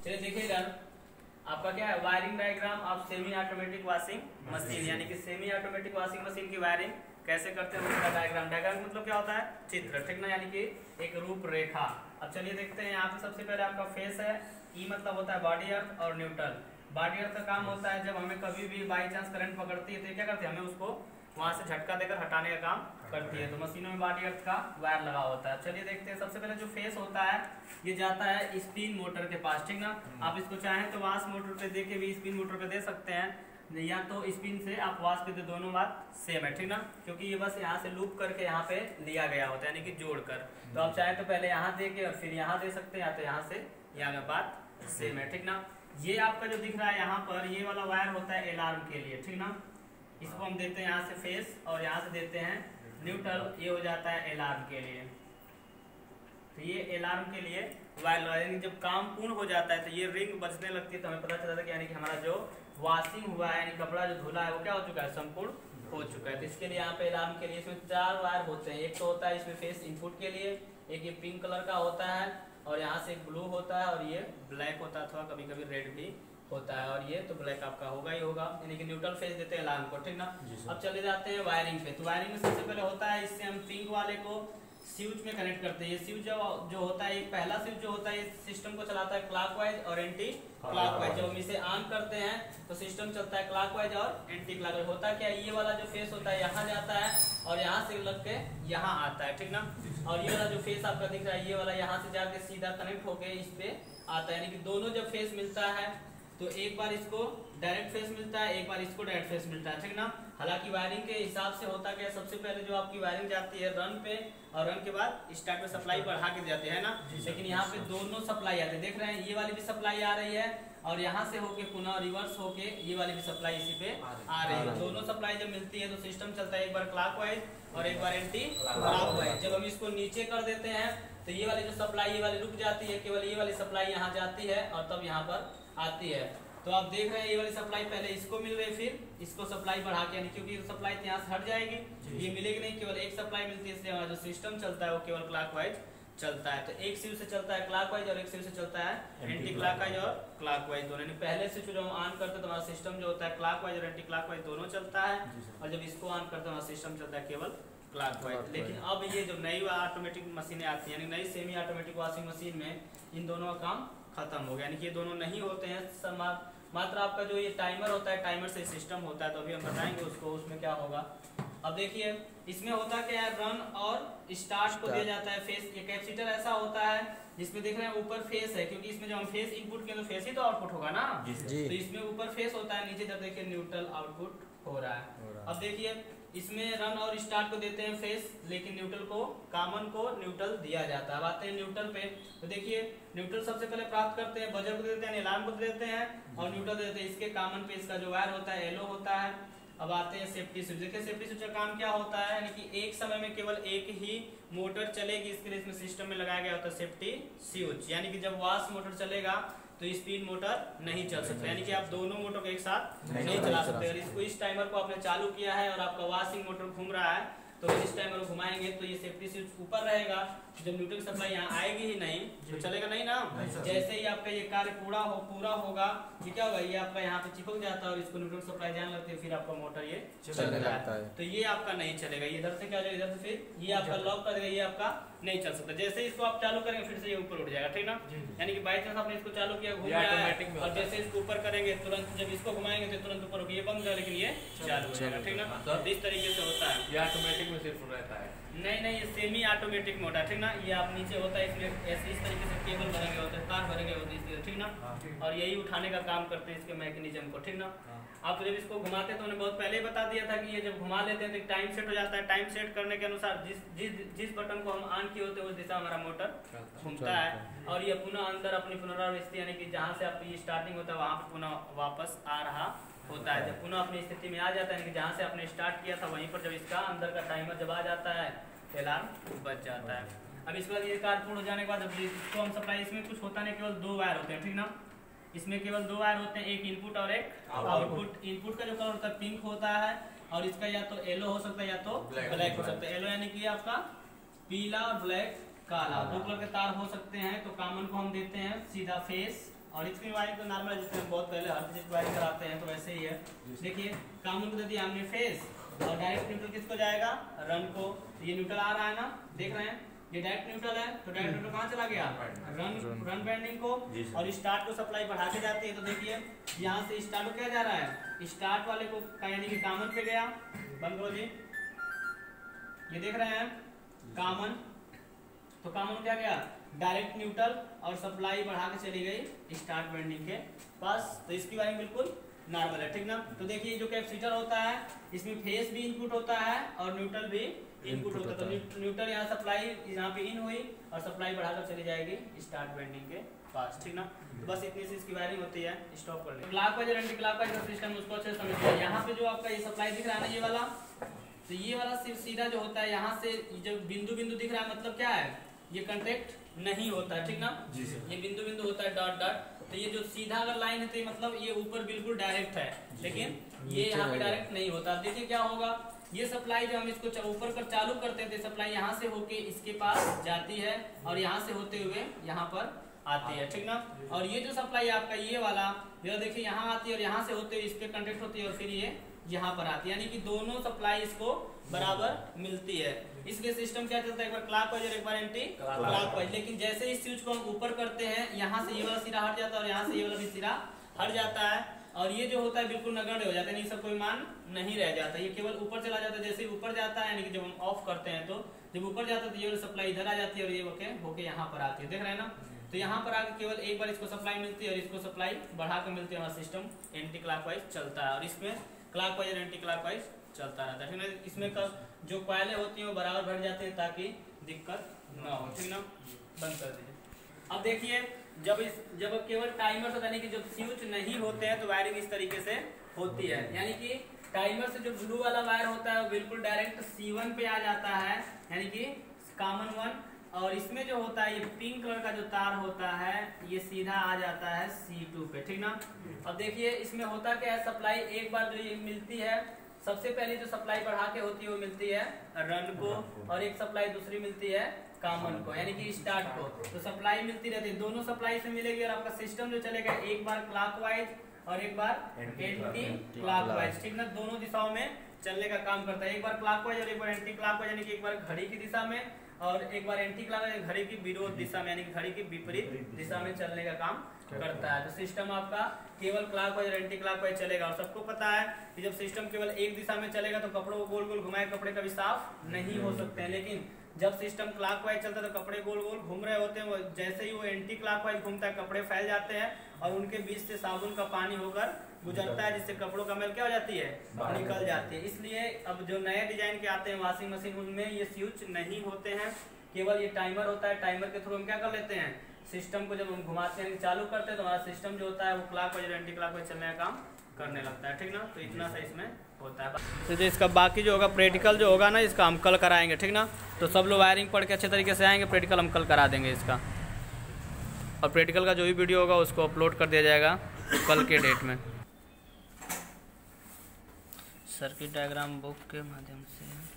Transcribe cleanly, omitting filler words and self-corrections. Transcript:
चलिए देखिए इधर आपका क्या है wiring diagram of semi automatic washing machine, यानी कि सेमी ऑटोमेटिक वॉशिंग मशीन की वायरिंग कैसे करते हैं उसका डायग्राम। डायग्राम मतलब क्या होता है? चित्र, ठीक ना, यानी कि एक रूपरेखा। अब चलिए देखते हैं यहाँ पे सबसे पहले आपका फेस है। ई मतलब होता है बॉडी अर्थ और न्यूट्रल। बॉडी अर्थ का काम होता है जब हमें कभी भी बाई चांस करंट पकड़ती है तो क्या करते हैं, हमें उसको वहां से झटका देकर हटाने का काम करती है। तो मशीनों में बॉडी अर्थ का वायर लगा होता है। चलिए देखते हैं सबसे पहले जो फेस होता है ये जाता है स्पिन मोटर के पास, ठीक ना। आप इसको चाहें तो वाश मोटर पे दे के भी स्पिन मोटर पे दे सकते हैं, या तो स्पिन से आप वाश पे दे, दोनों बात सेम है, ठीक ना, क्योंकि ये बस यहाँ से लूप करके यहाँ पे लिया गया होता है, यानी कि जोड़कर। तो आप चाहे तो पहले यहाँ दे के और फिर यहाँ दे सकते हैं, या तो यहाँ से यहाँ का बात सेम है, ठीक ना। ये आपका जो दिख रहा है यहाँ पर ये वाला वायर होता है अलार्म के लिए, ठीक ना। इसको हम देते हैं यहाँ से फेस और यहाँ से देते हैं न्यूट्रल, ये हो जाता है अलार्म के लिए। तो ये अलार्म के लिए वायर यानी जब काम पूर्ण हो जाता है तो ये रिंग बजने लगती है, तो हमें पता चलता है कि यानी कि हमारा जो वॉशिंग हुआ है यानी कपड़ा जो धुला है वो क्या हो चुका है, संपूर्ण हो चुका है। तो इसके लिए यहाँ पे अलार्म के लिए इसमें 4 वायर होते हैं। एक तो होता है इसमें फेस इनपुट के लिए, एक ये पिंक कलर का होता है और यहाँ से एक ब्लू होता है और ये ब्लैक होता है, अथवा कभी कभी रेड भी होता है, और ये तो ब्लैक आपका होगा ही होगा, यानी कि न्यूट्रल फेस देते हैं अलार्म को, ठीक ना। अब चले जाते हैं वायरिंग पे। तो वायरिंग में सबसे पहले होता है इससे हम पिंक वाले को स्विच में कनेक्ट करते हैं। ये स्विच जो होता है, एक पहला स्विच जो होता है ये सिस्टम को चलाता है क्लॉकवाइज और एंटी क्लॉकवाइज। जब हम इसे ऑन करते हैं तो सिस्टम चलता है क्लॉकवाइज और एंटी क्लॉकवाइज। होता है क्या, ये वाला जो फेस होता है यहाँ जाता है और यहाँ से लग के यहाँ आता है, ठीक ना। और ये वाला जो फेस आपका दिख रहा है ये वाला यहाँ से जाके सीधा कनेक्ट होके इस पे आता है, यानी कि दोनों जब फेस मिलता है तो एक बार इसको डायरेक्ट फेस मिलता है, एक बार इसको डायरेक्ट फेस मिलता है, ठीक ना। हालांकि वायरिंग के हिसाब से होता क्या है, सबसे पहले जो आपकी वायरिंग जाती है रन पे और रन के बाद स्टार्ट पे सप्लाई बढ़ा के जाती है ना। लेकिन यहाँ पे दोनों सप्लाई आते हैं, देख रहे हैं, ये वाली भी सप्लाई आ रही है और यहाँ से होके पुनः रिवर्स होके ये वाली भी सप्लाई इसी पे आ रही है। दोनों सप्लाई जब मिलती है तो सिस्टम चलता है एक बार क्लॉकवाइज और एक बार एंटी क्लॉकवाइज। जब हम इसको नीचे कर देते हैं तो ये वाली जो सप्लाई ये वाली रुक जाती है, केवल ये वाली सप्लाई यहाँ जाती है और तब यहाँ पर आती है। तो आप देख रहे हैं ये वाली सप्लाई पहले इसको मिल रही है, फिर इसको सप्लाई बढ़ा के, यानी क्योंकि सप्लाई यहाँ से हट जाएगी, ये मिलेगी नहीं, केवल एक सप्लाई मिलती है, इसलिए हमारा जो सिस्टम चलता है वो केवल क्लॉकवाइज चलता है। तो एक स्विच से चलता है क्लॉकवाइज और एक स्विच से चलता है एंटी क्लॉकवाइज और क्लॉकवाइज दोनों। पहले स्विच जो हम ऑन करते हैं तो हमारा सिस्टम जो होता है क्लॉकवाइज और एंटी क्लॉकवाइज दोनों चलता है, और जब इसको ऑन करते हैं हमारा सिस्टम चलता है केवल क्लॉकवाइज। लेकिन अब ये जो नई ऑटोमेटिक मशीनें आती हैं, यानी नई सेमी ऑटोमेटिक वॉशिंग मशीन में इन दोनों का काम खत्म हो गया, यानी कि ये दोनों नहीं होते हैं। मात्र आपका जो ये टाइमर होता है, टाइमर से सिस्टम होता है, तो अभी हम बताएंगे उसको उसमें क्या होगा। अब देखिए इसमें होता क्या है, रन और स्टार्ट को दिया जाता है फेस। ये कैपेसिटर ऐसा होता है जिसमें देख रहे हैं ऊपर फेस है, क्योंकि इसमें जब हम फेस इनपुट किए तो फेस ही तो आउटपुट होगा ना। तो इसमें ऊपर फेस होता है, नीचे जब देखिए न्यूट्रल आउटपुट हो रहा है। अब देखिए इसमें रन और स्टार्ट को देते हैं फेस, लेकिन न्यूट्रल को कॉमन को न्यूट्रल दिया जाता है। अब आते हैं न्यूट्रल पे, तो देखिए न्यूट्रल सबसे पहले प्राप्त करते हैं, बजर को देते हैं, अलार्म को देते हैं और न्यूट्रल देते हैं। इसके कॉमन पे इसका जो वायर होता है येलो होता है। अब आते हैं सेफ्टी स्विच। देखिए सेफ्टी स्विच का काम क्या होता है, यानी कि एक समय में केवल एक ही मोटर चलेगी, इसके लिए इसमें सिस्टम में लगाया गया होता है सेफ्टी स्विच। यानी कि जब वॉश मोटर चलेगा तो स्पीड मोटर नहीं चल सकता, यानी कि आप दोनों मोटर को एक साथ नहीं चला सकते। अगर इसको इस टाइमर को आपने चालू किया है और आपका वॉशिंग मोटर घूम रहा है तो इस टाइमर को घुमाएंगे तो ये सेफ्टी स्विच ऊपर रहेगा, जब न्यूट्रल सप्लाई यहाँ आएगी ही नहीं तो चलेगा नहीं ना। जैसे ही आपका ये कार्य पूरा होगा ये क्या होगा, ये आपका यहाँ पे चिपक जाता है और इसको न्यूट्रल सप्लाई जाने लगती है, फिर आपका मोटर ये चलता है। तो ये आपका नहीं चलेगा, इधर से क्या हो जाएगा, इधर से फिर ये आपका लॉक कर देगा, ये आपका नहीं चल सकता। जैसे ही इसको आप चालू करेंगे फिर से ये ऊपर उठ जाएगा, ठीक ना। यानी कि बाई चांस आपने इसको चालू किया घूम रहा है और जैसे इसको ऊपर करेंगे तुरंत, जब इसको घुमाएंगे तो तुरंत ऊपर होगा, ये बंद हो, लेकिन ये चालू हो जाएगा, ठीक ना। इस तरीके से होता है। ये ऑटोमेटिक में सिर्फ रहता है, नहीं ये सेमी ऑटोमेटिक मोटर, ठीक ना। ये आप नीचे होता है, इसमें ऐसे इस तरीके से केबल भरे गए होते हैं, तार भरे गए होते हैं, ठीक ना। और यही उठाने का काम करते हैं इसके मैकेनिज्म को, ठीक ना। आप जब इसको घुमाते हैं तो उन्हें बहुत पहले ही बता दिया था कि ये जब घुमा लेते हैं तो टाइम सेट हो जाता है। टाइम सेट करने के अनुसार जिस बटन को हम ऑन किए होते हैं उस दिशा हमारा मोटर घूमता है और ये पुनः अंदर अपनी पुनरावृत्ति, यानी कि जहाँ से आपकी स्टार्टिंग होता है वहाँ पर पुनः वापस आ रहा होता है। जब पुनः अपनी स्थिति में आ जाता है, जहाँ से आपने स्टार्ट किया था वहीं पर जब इसका अंदर का टाइमर जब आ जाता है अलार्म बज जाता है। अब इसके बाद ये कार्य पूर्ण हो जाने के बाद जब इसको हम सप्लाई, इसमें कुछ होता नहीं, केवल 2 वायर होते हैं, ठीक ना। इसमें केवल 2 वायर होते हैं, एक इनपुट और एक आउटपुट। इनपुट का जो कलर होता है पिंक होता है और इसका या तो येलो हो सकता है या तो ब्लैक हो सकता है। येलो यानी कि आपका पीला और ब्लैक काला, 2 कलर के तार हो सकते हैं। तो कॉमन को हम देते हैं सीधा फेस और इसकी वायरिंग तो नॉर्मल है, जिसमें हम बहुत पहले हर चीज वायरिंग कराते हैं, तो वैसे ही है। देखिए कॉमन को दे दिया हमने फेस, और डायरेक्ट न्यूट्रल किसको जाएगा, रन को। ये न्यूट्रल आ रहा है ना, देख रहे हैं, ये डायरेक्ट न्यूट्रल है, तो डायरेक्ट न्यूट्रल कहाँ चला गया, रन बैंडिंग को। और स्टार्ट को सप्लाई बढ़ा के जाती है, तो देखिए यहाँ से स्टार्ट को क्या जा रहा है, स्टार्ट वाले को यानी कि कॉमन पे गया। बंद करो जी, ये देख रहे हैं कॉमन, तो कॉमन क्या गया, डायरेक्ट न्यूट्रल, और सप्लाई बढ़ा के चली गई स्टार्ट बैंडिंग के पास। तो इसकी वायरिंग बिल्कुल नॉर्मल है, ठीक ना। तो देखिए जो कैपेसिटर होता है, इसमें फेस भी इनपुट होता है और न्यूट्रल भी इनपुट होता है। तो न्यूट्रल यहाँ सप्लाई यहाँ पे इन हुई और सप्लाई बढ़ाकर चली जाएगी स्टार्ट बैंडिंग के पास, ठीक ना। तो बस इतनी सी इसकी वायरिंग होती है। स्टॉप कर लें। क्लॉकवाइज और एंटी क्लॉकवाइज का सिस्टम उसको अच्छे से समझिए। यहाँ पे जो आपका ये सप्लाई दिख रहा है ना, ये वाला, तो ये वाला सिर्फ सीधा जो होता है यहाँ से जब बिंदु बिंदु दिख रहा है, मतलब क्या है, ये कॉन्टेक्ट नहीं होता है, ठीक ना। ये बिंदु बिंदु होता है, डॉट डॉट। तो ये जो सीधा अगर लाइन है तो ये मतलब ये ऊपर बिल्कुल डायरेक्ट है, लेकिन ये यहाँ पे डायरेक्ट नहीं होता। देखिए क्या होगा, ये सप्लाई जो हम इसको ऊपर कर चालू करते थे, सप्लाई यहाँ से होके इसके पास जाती है और यहाँ से होते हुए यहाँ पर आती है, ठीक ना। और ये जो सप्लाई आपका ये वाला, ये देखिए यहाँ आती है और यहाँ से होते हुए इस पे कनेक्ट होती है और फिर ये यहाँ पर आती है, यानी कि दोनों सप्लाई इसको बराबर मिलती है। इसलिए सिस्टम क्या चलता है, एक बार क्लॉकवाइज और एक बार एंटी क्लॉकवाइज। लेकिन जैसे इस स्विच को हम ऊपर करते हैं, यहाँ से ये वाला सिरा हट जाता है और यहाँ से ये वाला भी सिरा हट जाता है, और ये जो होता है बिल्कुल नगण्य हो जाता है, इसका कोई मान नहीं रह जाता, ये केवल ऊपर चला जाता है। जैसे ऊपर जाता है, यानी कि जब हम ऑफ करते हैं, तो जब ऊपर जाता है तो ये सप्लाई इधर आ जाती है और ये होके यहाँ पर आती है, देख रहे हैं ना। तो यहाँ पर आके केवल एक बार इसको सप्लाई मिलती है और इसको सप्लाई बढ़ा कर मिलती है। हमारा सिस्टम एंटी क्लॉकवाइज चलता है और इसमें क्लॉकवाइज और एंटी क्लॉकवाइज चलता रहता है, ठीक ना। इसमें जो कॉइलें होती हैं वो बराबर भर जाते हैं ताकि दिक्कत ना हो, ठीक ना। बंद कर दीजिए। अब देखिए जब केवल टाइमर से, यानी कि जब स्विच नहीं होते हैं तो वायरिंग इस तरीके से होती है, यानी कि टाइमर से जो ब्लू वाला वायर होता है वो बिल्कुल डायरेक्ट C1 पे आ जाता है, यानी कि कॉमन 1। और इसमें जो होता है ये पिंक कलर का जो तार होता है ये सीधा आ जाता है C2 पे, ठीक ना। अब देखिए इसमें होता क्या है, सप्लाई एक बार जो ये मिलती है, सबसे पहले जो सप्लाई बढ़ा के होती है वो मिलती है रन को, और एक सप्लाई दूसरी मिलती है कॉमन को, यानी कि स्टार्ट को। तो सप्लाई मिलती रहती है, दोनों सप्लाई से मिलेगी और आपका सिस्टम जो चलेगा एक बार क्लॉकवाइज और एक बार एंटी क्लॉकवाइज, ठीक ना। दोनों दिशाओं में चलने का काम करता है, एक बार क्लॉकवाइज और एक बार एंटी क्लॉकवाइज, यानी कि एक बार घड़ी की दिशा में और एक बार एंटी क्लॉकवाइज घड़ी की विरोध दिशा में, यानी कि घड़ी की विपरीत दिशा में चलने का काम करता है। तो सिस्टम आपका केवल क्लॉकवाइज और एंटी क्लॉकवाइज चलेगा। और सबको पता है कि जब सिस्टम केवल एक दिशा में चलेगा तो कपड़ों को गोल गोल घुमाए कपड़े कभी साफ नहीं हो सकते हैं, लेकिन जब सिस्टम क्लॉकवाइज चलता है तो कपड़े गोल गोल घूम रहे होते हैं, जैसे ही वो एंटी क्लॉकवाइज घूमता है कपड़े फैल जाते हैं और उनके बीच से साबुन का पानी होकर गुजरता है, जिससे कपड़ों का मैल क्या हो जाती है, निकल जाती है। इसलिए अब जो नए डिजाइन के आते हैं वॉशिंग मशीन, उनमें ये स्विच नहीं होते हैं, केवल ये टाइमर होता है। टाइमर के थ्रू हम क्या कर लेते हैं, सिस्टम को जब हम घुमाते हैं चालू करते हैं तो हमारा सिस्टम जो होता है वो क्लॉकवाइज और एंटी क्लॉकवाइज चलने का काम करने लगता है, ठीक ना। तो इतना सा इसमें होता है। तो जो इसका बाकी जो होगा प्रैक्टिकल जो होगा ना, इसका हम कल कराएंगे, ठीक ना। तो सब लोग वायरिंग पढ़ के अच्छे तरीके से आएंगे, प्रैक्टिकल हम कल करा देंगे इसका। और प्रैक्टिकल का जो भी वीडियो होगा उसको अपलोड कर दिया जाएगा कल के डेट में। सर्किट डायग्राम बुक के माध्यम से